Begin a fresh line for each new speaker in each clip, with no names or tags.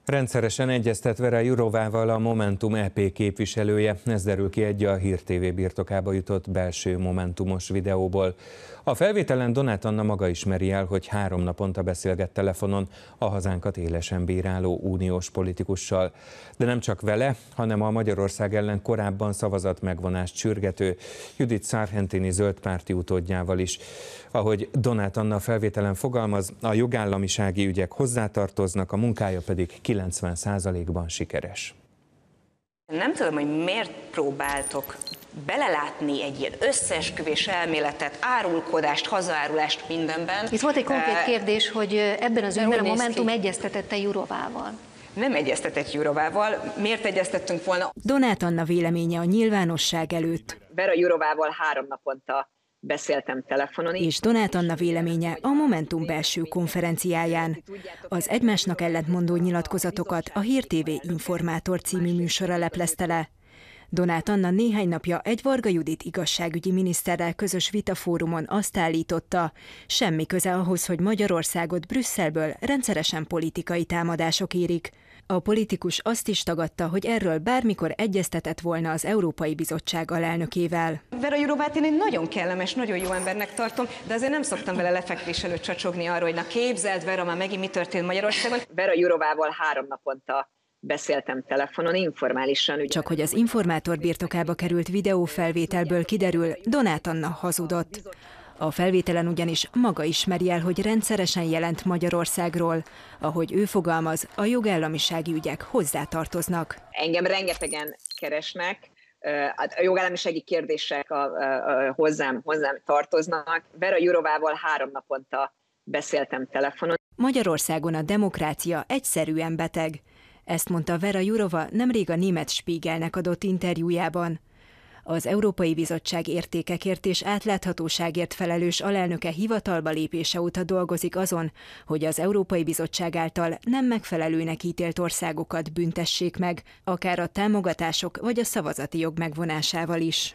Rendszeresen egyeztet Vera Jourovával a Momentum EP képviselője, ez derül ki egy a Hír TV birtokába jutott belső momentumos videóból. A felvételen Donát Anna maga ismeri el, hogy 3 naponta beszélget telefonon a hazánkat élesen bíráló uniós politikussal. De nem csak vele, hanem a Magyarország ellen korábban szavazatmegvonást sürgető Judith Sargentini zöldpárti utódjával is. Ahogy Donát Anna felvételen fogalmaz, a jogállamisági ügyek hozzátartoznak, a munkája pedig 90%-ban sikeres.
Nem tudom, hogy miért próbáltok belelátni egy ilyen összeesküvés elméletet, árulkodást, hazaárulást mindenben.
Itt volt egy konkrét kérdés, hogy ebben az ügyben a Momentum egyeztetette Jourovával.
Nem egyeztetett Jourovával. Miért egyeztettünk volna?
Donát Anna véleménye a nyilvánosság előtt.
Vera Jourovával 3 naponta beszéltem telefonon.
És Donát Anna véleménye a Momentum belső konferenciáján. Az egymásnak ellentmondó nyilatkozatokat a Hír TV Informátor című műsora leplezte le. Donát Anna néhány napja egy Varga Judit igazságügyi miniszterrel közös vitafórumon azt állította, semmi köze ahhoz, hogy Magyarországot Brüsszelből rendszeresen politikai támadások érik. A politikus azt is tagadta, hogy erről bármikor egyeztetett volna az Európai Bizottság alelnökével.
Vera Jourovát én egy nagyon kellemes, nagyon jó embernek tartom, de azért nem szoktam vele lefekvés előtt csacsogni arról, hogy na képzeld, Vera, már megint mi történt Magyarországon. Vera Jourovával 3 naponta beszéltem telefonon, informálisan.
Csak hogy az Informátor birtokába került videófelvételből kiderül, Donát Anna hazudott. A felvételen ugyanis maga ismeri el, hogy rendszeresen jelent Magyarországról. Ahogy ő fogalmaz, a jogállamisági ügyek hozzátartoznak.
Engem rengetegen keresnek, a jogállamisági kérdések hozzám tartoznak. Vera Jourovával 3 naponta beszéltem telefonon.
Magyarországon a demokrácia egyszerűen beteg. Ezt mondta Vera Jourova nemrég a német Spiegelnek adott interjújában. Az Európai Bizottság értékekért és átláthatóságért felelős alelnöke hivatalba lépése óta dolgozik azon, hogy az Európai Bizottság által nem megfelelőnek ítélt országokat büntessék meg, akár a támogatások vagy a szavazati jog megvonásával is.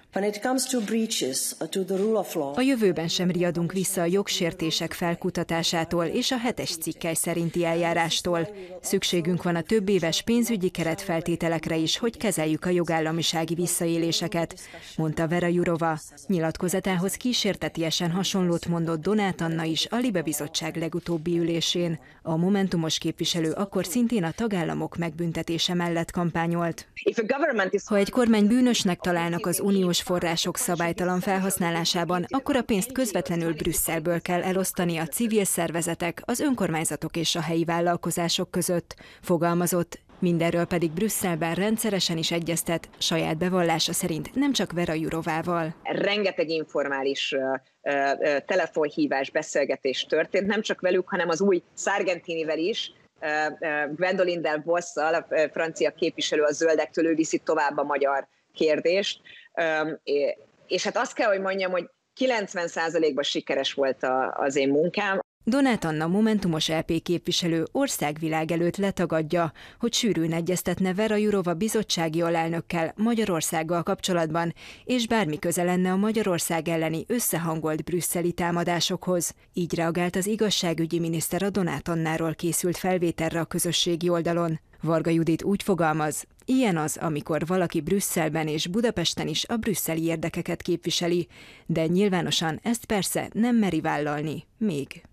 A jövőben sem riadunk vissza a jogsértések felkutatásától és a 7-es cikkely szerinti eljárástól. Szükségünk van a többéves pénzügyi keretfeltételekre is, hogy kezeljük a jogállamisági visszaéléseket, mondta Vera Jourova. Nyilatkozatához kísértetiesen hasonlót mondott Donát Anna is a Libe Bizottság legutóbbi ülésén. A momentumos képviselő akkor szintén a tagállamok megbüntetése mellett kampányolt. Ha egy kormány bűnösnek találnak az uniós források szabálytalan felhasználásában, akkor a pénzt közvetlenül Brüsszelből kell elosztani a civil szervezetek, az önkormányzatok és a helyi vállalkozások között, fogalmazott. Mindenről pedig Brüsszelben rendszeresen is egyeztet, saját bevallása szerint nem csak Vera Jourovával.
Rengeteg informális telefonhívás, beszélgetés történt, nem csak velük, hanem az új Sargentinivel is, Gwendoline Delbossal, a francia képviselő a zöldektől, ő viszi tovább a magyar kérdést. És hát azt kell, hogy mondjam, hogy 90%-ban sikeres volt az én munkám.
Donát Anna momentumos EP képviselő országvilág előtt letagadja, hogy sűrűn egyeztetne Vera Jourova bizottsági alelnökkel Magyarországgal kapcsolatban, és bármi köze lenne a Magyarország elleni összehangolt brüsszeli támadásokhoz. Így reagált az igazságügyi miniszter a Donát Annáról készült felvételre a közösségi oldalon. Varga Judit úgy fogalmaz, ilyen az, amikor valaki Brüsszelben és Budapesten is a brüsszeli érdekeket képviseli, de nyilvánosan ezt persze nem meri vállalni még.